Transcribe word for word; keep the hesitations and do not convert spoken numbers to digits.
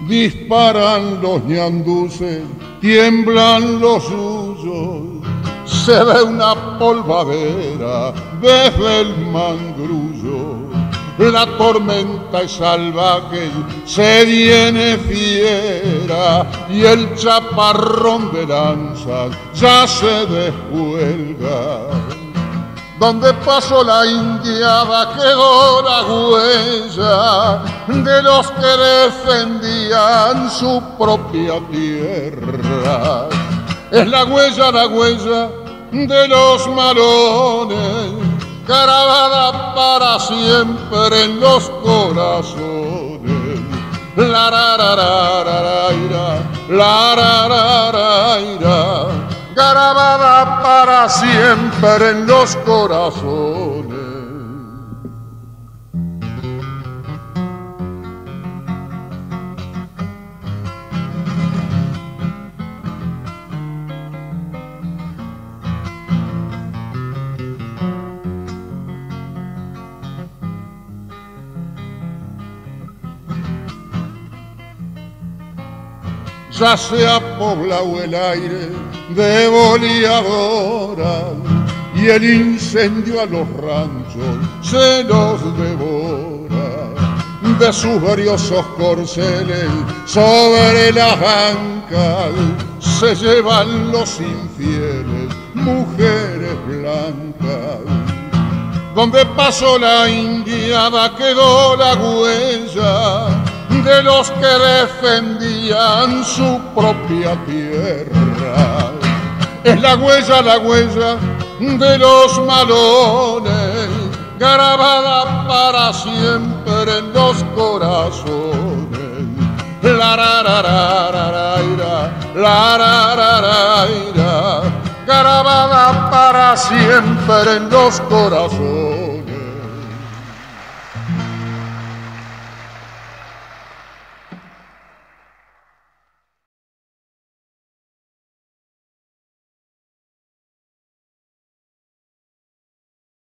disparan los ñanduces, tiemblan los suyos, se ve una polvadera desde el mangrullo. La tormenta es salvaje, se viene fiera y el chaparrón de lanzas ya se descuelga. Donde pasó la indiada quedó la huella de los que defendían su propia tierra. Es la huella, la huella de los malones, grabada para siempre en los corazones. La ra ra ra ra ra ira, la ra ra ra ira, grabada para siempre en los corazones. Ya se ha poblado el aire de boleadoras y el incendio a los ranchos se los devora. De sus briosos corceles sobre las ancas se llevan los infieles, mujeres blancas. Donde pasó la indiada quedó la huella de los que defendían su propia tierra. Es la huella, la huella de los malones, grabada para siempre en los corazones. La ra ra ra ra ra ira, la ra ra ra ira, grabada para siempre en los corazones.